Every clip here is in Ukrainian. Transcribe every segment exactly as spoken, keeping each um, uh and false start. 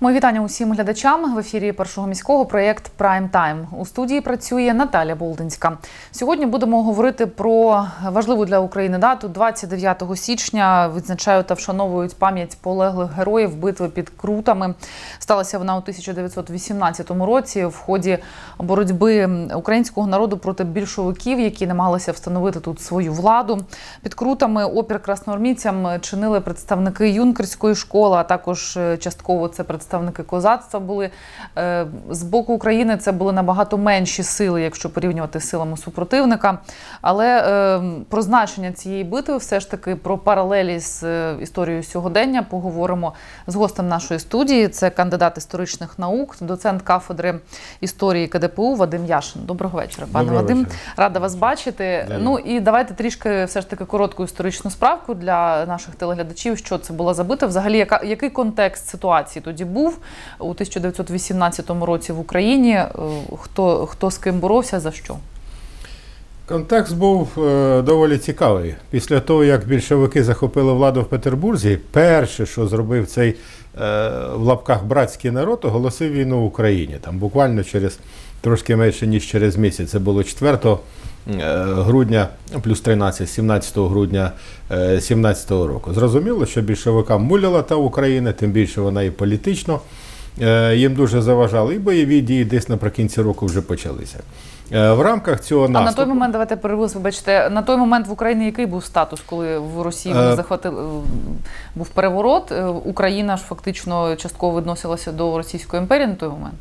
Мої вітання усім глядачам. В ефірі Першого міського проєкт «Прайм Тайм». У студії працює Наталя Болдинська. Сьогодні будемо говорити про важливу для України дату. двадцять дев'ятого січня відзначають та вшановують пам'ять полеглих героїв битви під Крутами. Сталася вона у тисяча дев'ятсот вісімнадцятому році в ході боротьби українського народу проти більшовиків, які намагалися встановити тут свою владу. Під Крутами опір красноармійцям чинили представники юнкерської школи, а також частково це представники Представники козацтва були. З боку України це були набагато менші сили, якщо порівнювати з силами супротивника. Але про значення цієї битви, все ж таки про паралелі з історією сьогодення поговоримо з гостем нашої студії. Це кандидат історичних наук, доцент кафедри історії КДПУ Вадим Яшин. Доброго вечора, пане Доброго Вадим. вечора. Рада вас бачити. Дякую. Ну і давайте трішки все ж таки коротку історичну справку для наших телеглядачів, що це була за битва. Взагалі, яка, який контекст ситуації тоді був у тисяча дев'ятсот вісімнадцятому році в Україні? Хто, хто з ким боровся, за що? Контекст був е, доволі цікавий. Після того, як більшовики захопили владу в Петербурзі, перше, що зробив цей е, в лапках братський народ, оголосив війну в Україні. Там буквально через трошки менше, ніж через місяць. Це було четвертого грудня, плюс тринадцять, сімнадцятого грудня сімнадцятого року. Зрозуміло, що більшовикам муляла та Україна, тим більше вона і політично їм дуже заважала, і бойові дії десь наприкінці року вже почалися. В рамках цього наступу... А на той момент, давайте перервусь, вибачте, на той момент в Україні який був статус, коли в Росії вони захватили, був переворот? Україна ж фактично частково відносилася до Російської імперії на той момент?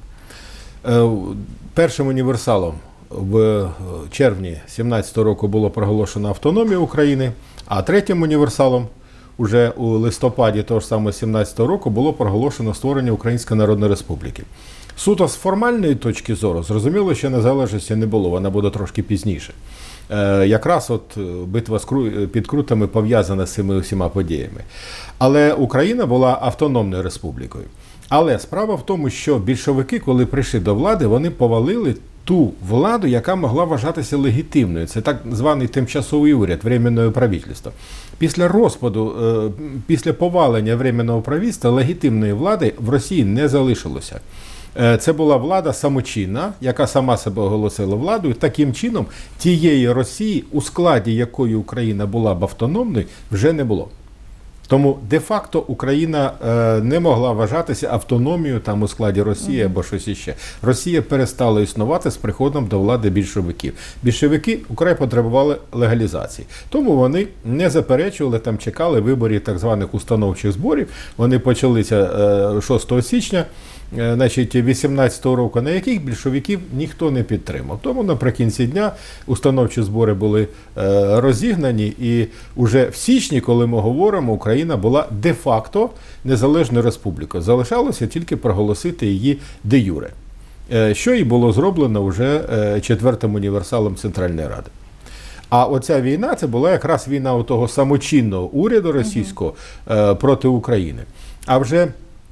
Першим універсалом в червні сімнадцятого року було проголошено автономію України, а третім універсалом уже у листопаді того ж самого сімнадцятого року було проголошено створення Української Народної Республіки. Суто з формальної точки зору, зрозуміло, що незалежності не було, вона буде трошки пізніше. Е, якраз от битва під Крутами пов'язана з цими усіма подіями. Але Україна була автономною республікою. Але справа в тому, що більшовики, коли прийшли до влади, вони повалили ту владу, яка могла вважатися легітимною. Це так званий тимчасовий уряд, временне правительство. Після розпаду, після повалення временного правительства легітимної влади в Росії не залишилося. Це була влада самочинна, яка сама себе оголосила владою. Таким чином, тієї Росії, у складі якої Україна була б автономною, вже не було. Тому де-факто Україна е, не могла вважатися автономією там у складі Росії або щось іще. Росія перестала існувати з приходом до влади більшовиків. Більшовики украй потребували легалізації. Тому вони не заперечували, там чекали виборів так званих установчих зборів. Вони почалися е, шостого січня. Значить, вісімнадцятого року, на яких більшовиків ніхто не підтримав. Тому наприкінці дня установчі збори були е, розігнані, і вже в січні, коли ми говоримо, Україна була де-факто незалежною республікою. Залишалося тільки проголосити її де-юре, е, що і було зроблено вже е, четвертим універсалом Центральної Ради. А оця війна, це була якраз війна у того самочинного уряду російського е, проти України. А вже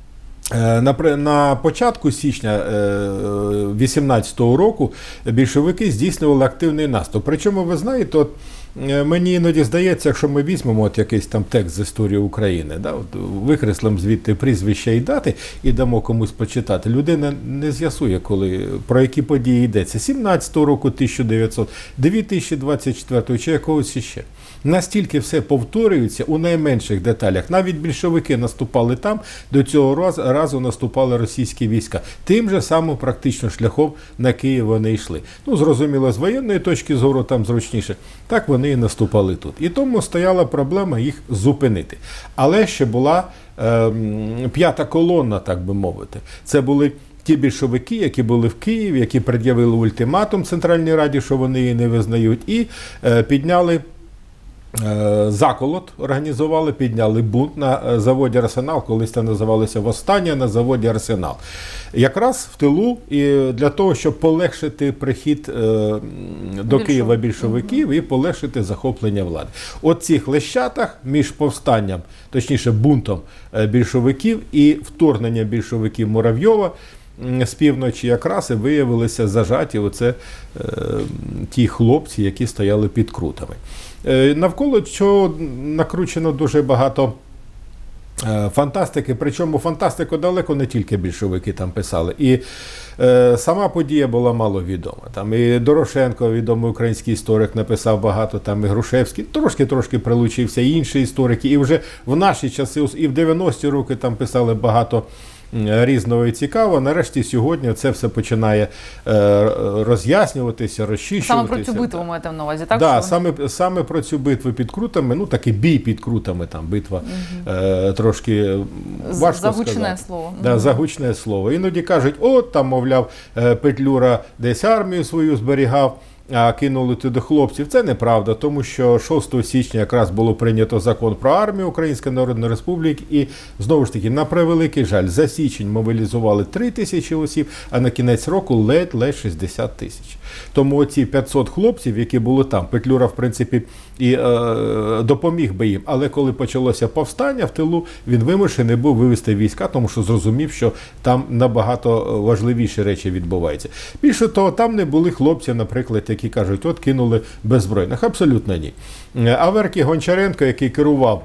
На, на початку січня вісімнадцятого року більшовики здійснювали активний наступ. Причому, ви знаєте, от, мені іноді здається, якщо ми візьмемо от якийсь там текст з історії України, да, от, викреслимо звідти прізвища і дати і дамо комусь почитати, людина не з'ясує, коли, про які події йдеться. сімнадцятого року, тисяча дев'ятсотого, дві тисячі двадцять четвертого чи якогось іще. Настільки все повторюється у найменших деталях. Навіть більшовики наступали там, до цього разу, разу наступали російські війська. Тим же самим практично шляхом на Київ вони йшли. Ну, зрозуміло, з воєнної точки зору там зручніше. Так вони і наступали тут. І тому стояла проблема їх зупинити. Але ще була е, п'ята колона, так би мовити. Це були ті більшовики, які були в Києві, які пред'явили ультиматум Центральній Раді, що вони її не визнають, і е, підняли заколот, організували, підняли бунт на заводі «Арсенал», колись це називалося «Восстання на заводі «Арсенал». Якраз в тилу, і для того, щоб полегшити прихід до Києва більшовиків і полегшити захоплення влади. От цих лещатах між повстанням, точніше бунтом більшовиків і вторгненням більшовиків Муравйова з півночі якраз і виявилися зажаті оце, е, ті хлопці, які стояли під Крутами. Е, навколо чого накручено дуже багато фантастики, причому фантастику далеко не тільки більшовики там писали. І е, сама подія була маловідома. Там і Дорошенко, відомий український історик, написав багато, там і Грушевський, трошки-трошки прилучився, і інші історики. І вже в наші часи, і в дев'яності роки там писали багато різного і цікавого. Нарешті сьогодні це все починає е, роз'яснюватися, розчищуватися. Саме про цю битву маєте на увазі, так? Да, що... саме, саме про цю битву під Крутами, ну такий бій під Крутами, там битва угу. е, трошки важко загучне сказати. слово. Да, угу. Загучне слово. Іноді кажуть, от там, мовляв, Петлюра десь армію свою зберігав, а кинули туди хлопців. Це неправда, тому що шостого січня якраз було прийнято закон про армію Української Народної Республіки, і знову ж таки, на превеликий жаль, за січень мобілізували три тисячі осіб, а на кінець року ледь-ледь шістдесят тисяч. Тому оці п'ятсот хлопців, які були там, Петлюра, в принципі, і е, допоміг би їм, але коли почалося повстання в тилу, він вимушений був вивести війська, тому що зрозумів, що там набагато важливіші речі відбуваються. Більше того, там не були хлопці, наприклад, які кажуть, от кинули беззбройних. Абсолютно ні. Аверкій Гончаренко, який керував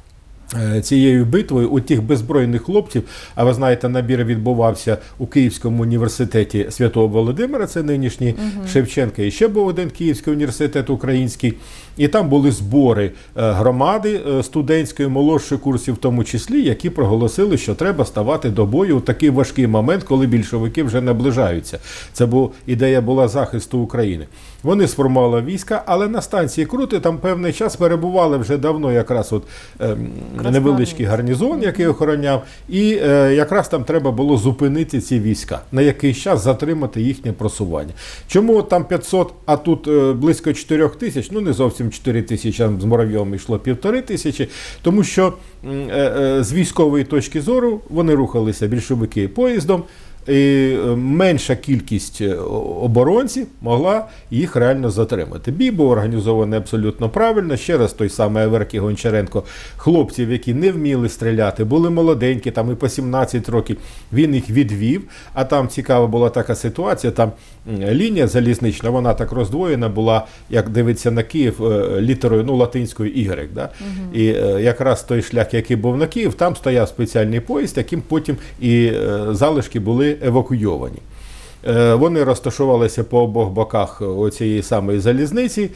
цією битвою, у тих беззбройних хлопців, а ви знаєте, набір відбувався у Київському університеті Святого Володимира, це нинішній угу. Шевченка, і ще був один Київський університет український, і там були збори громади студентської, молодшої курсів в тому числі, які проголосили, що треба ставати до бою у такий важкий момент, коли більшовики вже наближаються. Це був, ідея була захисту України. Вони сформували війська, але на станції Крути там певний час перебували вже давно якраз от е, невеличкий гарнізон, який охороняв, і е, якраз там треба було зупинити ці війська, на якийсь час затримати їхнє просування. Чому там п'ятсот, а тут е, близько чотирьох тисяч, ну не зовсім чотири тисячі, з Муравйовим йшло півтори тисячі, тому що е, е, з військової точки зору вони рухалися, більшовики, поїздом, і менша кількість оборонців могла їх реально затримати. Бій був організований абсолютно правильно. Ще раз той самий Аверкій Гончаренко, хлопців, які не вміли стріляти, були молоденькі, там і по сімнадцять років, він їх відвів. А там цікава була така ситуація, там лінія залізнична, вона так роздвоєна була, як дивиться на Київ, літерою, ну, латинською Y. Да? Угу. І якраз той шлях, який був на Київ, там стояв спеціальний поїзд, яким потім і залишки були евакуйовані. Вони розташувалися по обох боках цієї самої залізниці,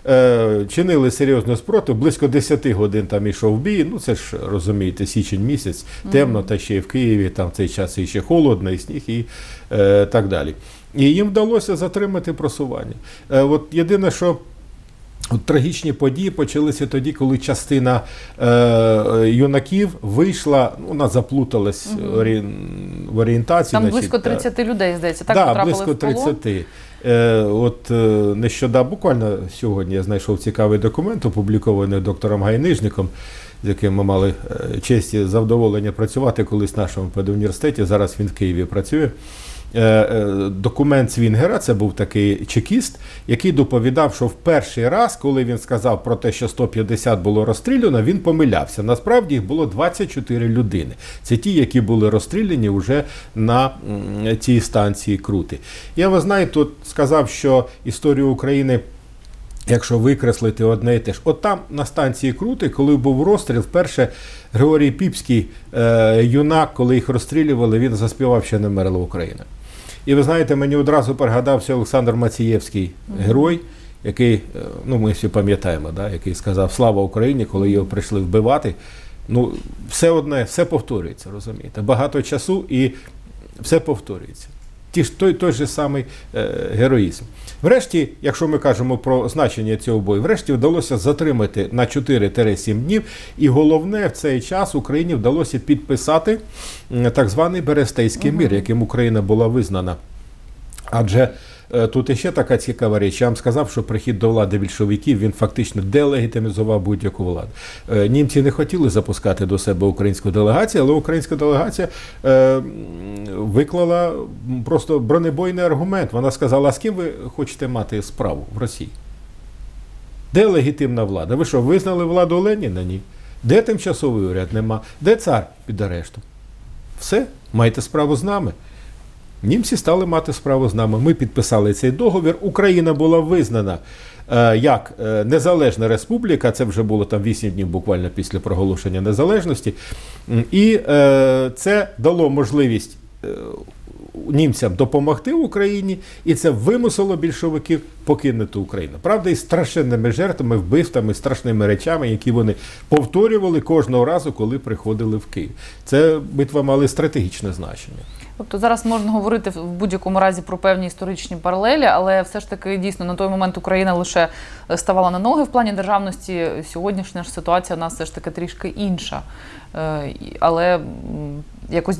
чинили серйозну спротив, близько десяти годин там йшов бій, ну це ж, розумієте, січень місяць, темно, та ще й в Києві, там в цей час і ще холодно, і сніг, і е, так далі. І їм вдалося затримати просування. Е, от єдине, що От трагічні події почалися тоді, коли частина е, юнаків вийшла, ну, вона заплуталась угу. орі... в орієнтації. Там значить, близько тридцяти людей, здається, так да, потрапили близько в полон? тридцяти. Е, от е, нещодавно, буквально сьогодні я знайшов цікавий документ, опублікований доктором Гайнижником, з яким ми мали е, честь і задоволення працювати колись в нашому педуніверситеті, зараз він в Києві працює. Документ Цвінгера, це був такий чекіст, який доповідав, що в перший раз, коли він сказав про те, що сто п'ятдесят було розстріляно, він помилявся. Насправді їх було двадцять чотири людини. Це ті, які були розстріляні вже на цій станції Крути. Я, ви знаєте, тут сказав, що історію України, якщо викреслити одне і те ж. От там, на станції Крути, коли був розстріл, вперше Григорій Піпський, е, юнак, коли їх розстрілювали, він заспівав «Ще не вмерла Україна». І ви знаєте, мені одразу пригадався Олександр Мацієвський, герой, який, ну ми всі пам'ятаємо, да, який сказав «Слава Україні», коли його прийшли вбивати. Ну, все одне, все повторюється, розумієте. Багато часу і все повторюється. Ті ж, той, той же самий е, героїзм. Врешті, якщо ми кажемо про значення цього бою, врешті вдалося затримати на чотири-сім днів, і головне, в цей час Україні вдалося підписати так званий Берестейський мир, угу. яким Україна була визнана. Адже е, тут іще така цікава річ. Я вам сказав, що прихід до влади більшовиків, він фактично делегітимізував будь-яку владу. Е, німці не хотіли запускати до себе українську делегацію, але українська делегація е, виклала просто бронебойний аргумент. Вона сказала, а з ким ви хочете мати справу в Росії? Де легітимна влада? Ви що, визнали владу Леніна? Ні. Де тимчасовий уряд? Нема. Де цар? Під арештом. Все, маєте справу з нами. Німці стали мати справу з нами. Ми підписали цей договір. Україна була визнана е, як е, незалежна республіка, це вже було там вісім днів буквально після проголошення незалежності. І е, це дало можливість е, німцям допомогти Україні, і це вимусило більшовиків покинути Україну. Правда, із страшенними жертвами, вбивствами, страшними речами, які вони повторювали кожного разу, коли приходили в Київ. Це битва мали стратегічне значення. Тобто зараз можна говорити в будь-якому разі про певні історичні паралелі, але все ж таки дійсно на той момент Україна лише ставала на ноги в плані державності. Сьогоднішня ж ситуація у нас все ж таки трішки інша. Але якось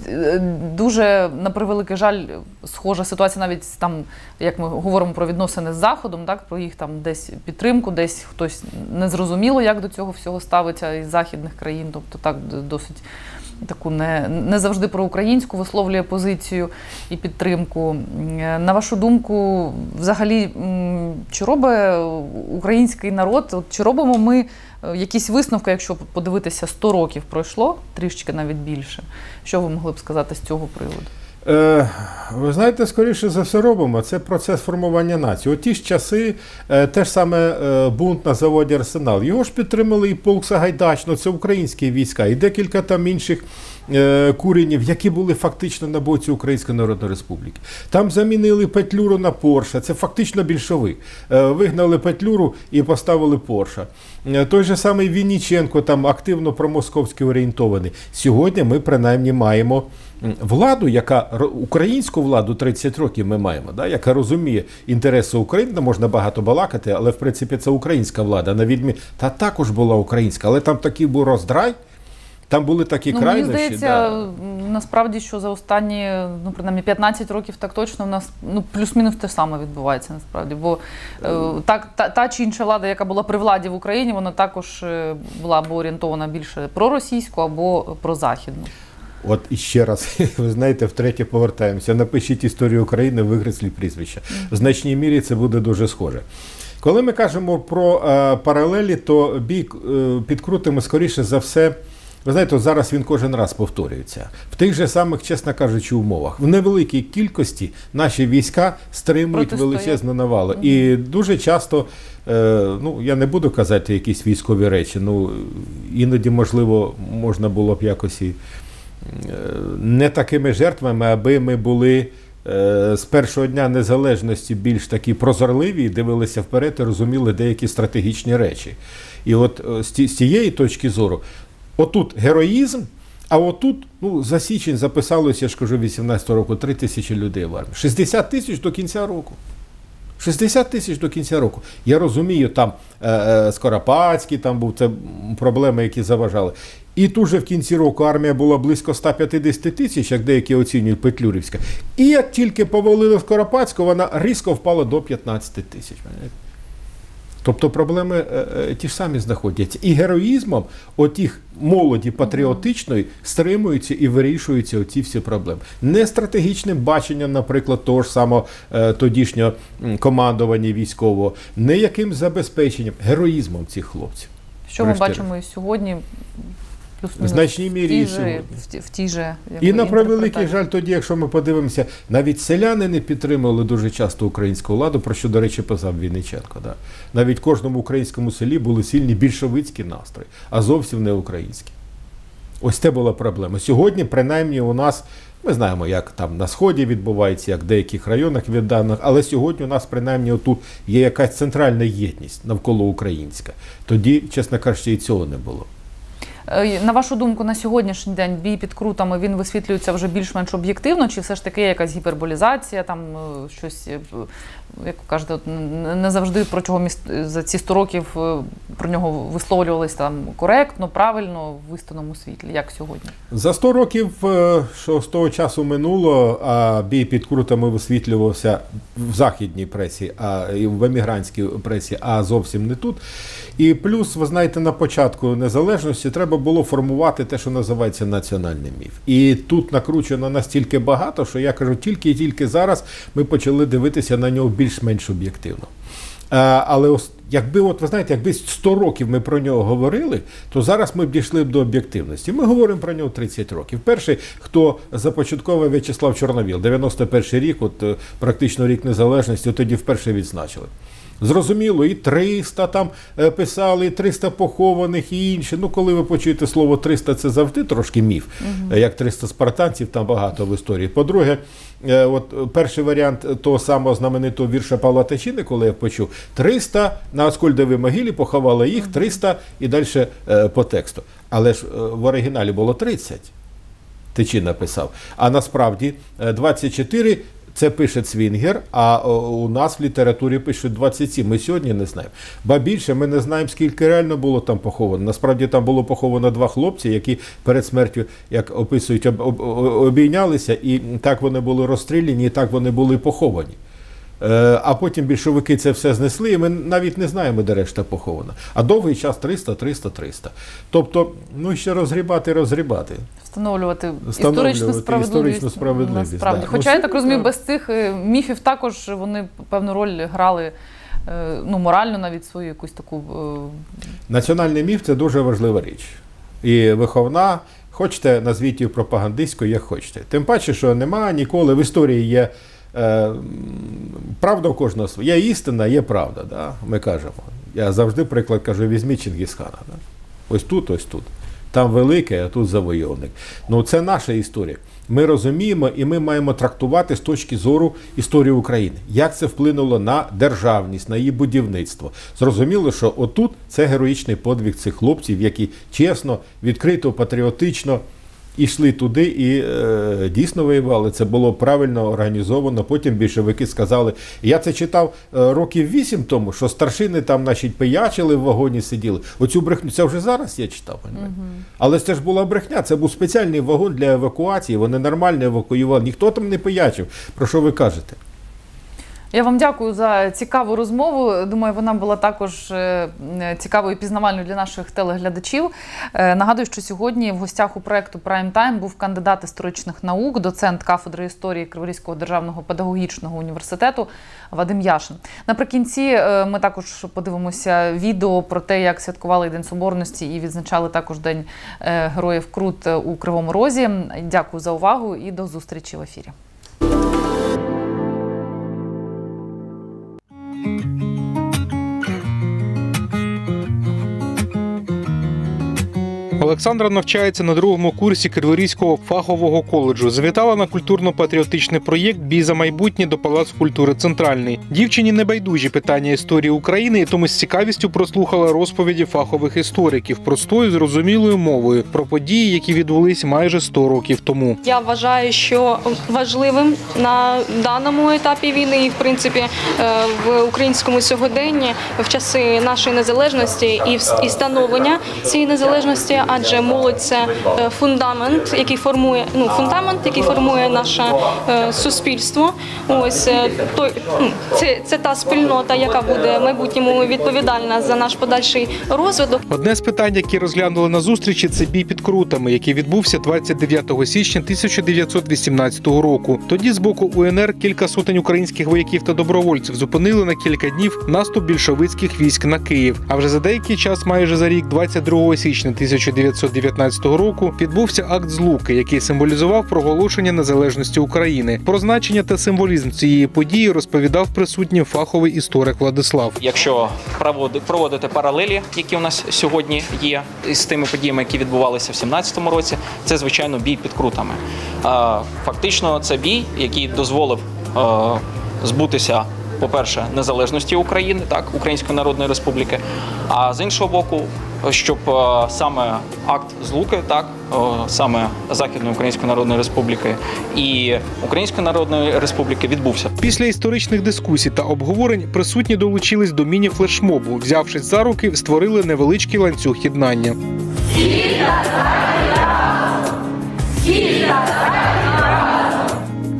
дуже, на превеликий жаль, схожа ситуація навіть там, як ми говоримо про відносини з Заходом, так, про їх там десь підтримку, десь хтось незрозуміло, як до цього всього ставиться із західних країн, тобто так досить таку не, не завжди проукраїнську висловлює позицію і підтримку. На вашу думку, взагалі, чи робить український народ, от, чи робимо ми якісь висновки, якщо подивитися, сто років пройшло, трішечки навіть більше, що ви могли б сказати з цього приводу? Е, ви знаєте, скоріше за все робимо. Це процес формування нації. У ті ж часи е, те ж саме е, бунт на заводі «Арсенал». Його ж підтримали і полк Сагайдачного, це українські війська, і декілька там інших е, куренів, які були фактично на боці Української Народної Республіки. Там замінили Петлюру на Порша, це фактично більшовик. Е, вигнали Петлюру і поставили Порша. Е, той же самий Вінніченко, там активно промосковськи орієнтований. Сьогодні ми принаймні маємо владу, яка українську владу тридцять років ми маємо, да, яка розуміє інтереси України, можна багато балакати, але в принципі це українська влада, на відміну, та також була українська, але там такий був роздрай, там були такі ну, крайнощі. Мені здається, да. насправді, що за останні, ну, принаймні, п'ятнадцять років так точно в нас, ну, плюс-мінус те саме відбувається, насправді. Бо е, так, та, та чи інша влада, яка була при владі в Україні, вона також була або орієнтована більше проросійську, або прозахідну. От іще раз, ви знаєте, втретє повертаємося. Напишіть історію України, вигреслі прізвища. В значній мірі це буде дуже схоже. Коли ми кажемо про е, паралелі, то бій е, підкрутимо, скоріше за все, ви знаєте, зараз він кожен раз повторюється. В тих же самих, чесно кажучи, умовах. В невеликій кількості наші війська стримують величезну навалу. Угу. І дуже часто, е, ну, я не буду казати якісь військові речі, ну, іноді, можливо, можна було б якось і не такими жертвами, аби ми були е, з першого дня незалежності більш такі прозорливі, дивилися вперед і розуміли деякі стратегічні речі. І от з, ті, з цієї точки зору, отут героїзм, а отут, ну, за січень записалося, я ж кажу, вісімнадцятого року, три тисячі людей в армії. шістдесят тисяч до кінця року. шістдесят тисяч до кінця року. Я розумію, там е, е, Скоропадський, там був, це проблеми, які заважали. І тут же в кінці року армія була близько ста п'ятдесяти тисяч, як деякі оцінюють, Петлюрівська. І як тільки повалили Скоропадського, вона різко впала до п'ятнадцяти тисяч. Тобто проблеми е, е, ті ж самі знаходяться. І героїзмом отих молоді патріотичної стримуються і вирішуються оці всі проблеми. Не стратегічним баченням, наприклад, того ж самого е, тодішнього командування військового, не яким забезпеченням, героїзмом цих хлопців. Що ми бачимо і сьогодні? В значній мірі і сьогодні. В тій же, і на превеликий жаль тоді, якщо ми подивимося, навіть селяни не підтримували дуже часто українську владу, про що, до речі, писав Вінниченко. Да? Навіть в кожному українському селі були сильні більшовицькі настрої, а зовсім не українські. Ось це була проблема. Сьогодні, принаймні, у нас, ми знаємо, як там на Сході відбувається, як в деяких районах відданих, але сьогодні у нас, принаймні, отут є якась центральна єдність навколо українська. Тоді, чесно кажучи, і цього не було. На вашу думку, на сьогоднішній день бій під Крутами, він висвітлюється вже більш-менш об'єктивно, чи все ж таки якась гіперболізація, там щось, як ви кажете, не завжди про чого за ці сто років про нього висловлювалися там коректно, правильно, в істинному світлі, як сьогодні? За сто років, що з того часу минуло, а бій під Крутами висвітлювався в західній пресі, а і в емігрантській пресі, а зовсім не тут. І плюс, ви знаєте, на початку незалежності треба було формувати те, що називається національний міф. І тут накручено настільки багато, що я кажу, тільки і тільки зараз ми почали дивитися на нього більш-менш об'єктивно. Але ось, якби, от, ви знаєте, якби сто років ми про нього говорили, то зараз ми б дійшли б до об'єктивності. Ми говоримо про нього тридцять років. Перший, хто започатковий, В'ячеслав Чорновіл, дев'яносто перший рік, от практично рік незалежності, тоді вперше відзначили. Зрозуміло, і триста там писали, і триста похованих, і інші. Ну, коли ви почуєте слово триста, це завжди трошки міф. Угу. Як триста спартанців, там багато в історії. По-друге, от перший варіант того самого знаменитого вірша Павла Тичини, коли я почув, триста на Аскольдовій могилі поховали їх, триста і далі по тексту. Але ж в оригіналі було тридцять, Тичина писав. А насправді двадцять чотири це пише Цвінгер, а у нас в літературі пишуть двадцять сім. Ми сьогодні не знаємо. Ба більше, ми не знаємо, скільки реально було там поховано. Насправді там було поховано два хлопці, які перед смертю, як описують, об, об, обійнялися, і так вони були розстріляні, і так вони були поховані. А потім більшовики це все знесли, і ми навіть не знаємо, де решта похована. А довгий час триста, триста, триста. Тобто, ну ще розгрібати, розгрібати. Встановлювати, Встановлювати історичну справедливість. Історичну справедливість, насправді. Да. Хоча, ну, я так розумію, без цих міфів також вони певну роль грали, ну, морально навіть свою якусь таку... Національний міф – це дуже важлива річ. І виховна, хочете, назвіть її пропагандистською, як хочете. Тим паче, що нема ніколи, в історії є правда у кожного своя. Є істина, є правда, да? Ми кажемо. Я завжди приклад кажу, візьміть Чингісхана. Да? Ось тут, ось тут. Там великий, а тут завойовник. Ну це наша історія. Ми розуміємо і ми маємо трактувати з точки зору історії України. Як це вплинуло на державність, на її будівництво. Зрозуміло, що отут це героїчний подвиг цих хлопців, які чесно, відкрито, патріотично йшли туди і е, дійсно воювали. Це було правильно організовано. Потім більшовики сказали, я це читав е, років вісім тому, що старшини там, значить, пиячили в вагоні, сиділи. Оцю брехню, це вже зараз я читав. Угу. Але це ж була брехня, це був спеціальний вагон для евакуації, вони нормально евакуювали, ніхто там не пиячив. Про що ви кажете? Я вам дякую за цікаву розмову. Думаю, вона була також цікавою і пізнавальною для наших телеглядачів. Нагадую, що сьогодні в гостях у проєкту Prime Time був кандидат історичних наук, доцент кафедри історії Криворізького державного педагогічного університету Вадим Яшин. Наприкінці ми також подивимося відео про те, як святкували День Соборності і відзначали також День Героїв Крут у Кривому Розі. Дякую за увагу і до зустрічі в ефірі. Олександра навчається на другому курсі Криворізького фахового коледжу. Завітала на культурно-патріотичний проєкт «Бій за майбутнє» до Палацу культури «Центральний». Дівчині небайдужі питання історії України, і тому з цікавістю прослухала розповіді фахових істориків простою, зрозумілою мовою про події, які відбулись майже сто років тому. Я вважаю, що важливим на даному етапі війни і, в принципі, в українському сьогоденні, в часи нашої незалежності і становлення цієї незалежності, адже молодь – це фундамент, який формує, ну, фундамент, який формує наше е, суспільство. Ось той, це, це та спільнота, яка буде в майбутньому відповідальна за наш подальший розвиток. Одне з питань, які розглянули на зустрічі, це бій під Крутами, який відбувся двадцять дев'ятого січня тисяча дев'ятсот вісімнадцятого року. Тоді з боку УНР кілька сотень українських вояків та добровольців зупинили на кілька днів наступ більшовицьких військ на Київ. А вже за деякий час, майже за рік, двадцять другого січня тисяча дев'ятсот дев'ятнадцятого року, відбувся акт Злуки, який символізував проголошення незалежності України. Про значення та символізм цієї події розповідав присутній фаховий історик Владислав. Якщо проводити паралелі, які у нас сьогодні є з тими подіями, які відбувалися в сімнадцятому році, це, звичайно, бій під Крутами. Фактично, це бій, який дозволив збутися, по-перше, незалежності України, так, Української Народної Республіки, а з іншого боку, щоб саме акт Злуки, так, саме Західної Української Народної Республіки і Української Народної Республіки відбувся. Після історичних дискусій та обговорень присутні долучились до міні-флешмобу. Взявшись за руки, створили невеличкий ланцюг єднання.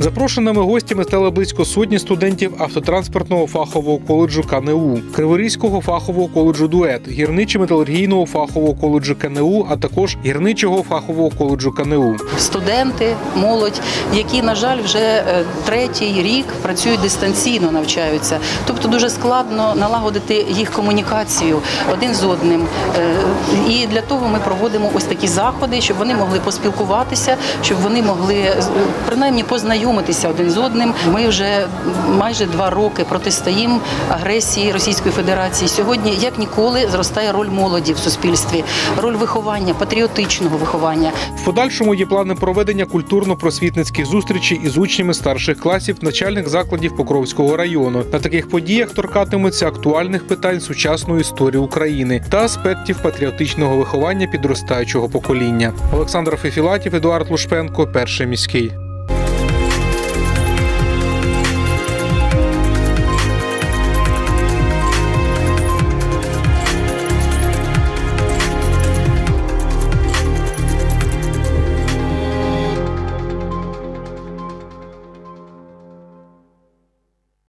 Запрошеними гостями стали близько сотні студентів автотранспортного фахового коледжу КНУ, Криворізького фахового коледжу «Дует», гірничо-металургійного фахового коледжу КНУ, а також гірничого фахового коледжу КНУ. Студенти, молодь, які, на жаль, вже третій рік працюють дистанційно, навчаються. Тобто дуже складно налагодити їх комунікацію один з одним. І для того ми проводимо ось такі заходи, щоб вони могли поспілкуватися, щоб вони могли принаймні познайомитися один з одним. Ми вже майже два роки протистоїмо агресії Російської Федерації. Сьогодні, як ніколи, зростає роль молоді в суспільстві, роль виховання, патріотичного виховання. В подальшому є плани проведення культурно-просвітницьких зустрічей із учнями старших класів навчальних закладів Покровського району. На таких подіях торкатимуться актуальних питань сучасної історії України та аспектів патріотичного виховання підростаючого покоління. Олександр Фефілатів, Едуард Лушпенко, Перший міський.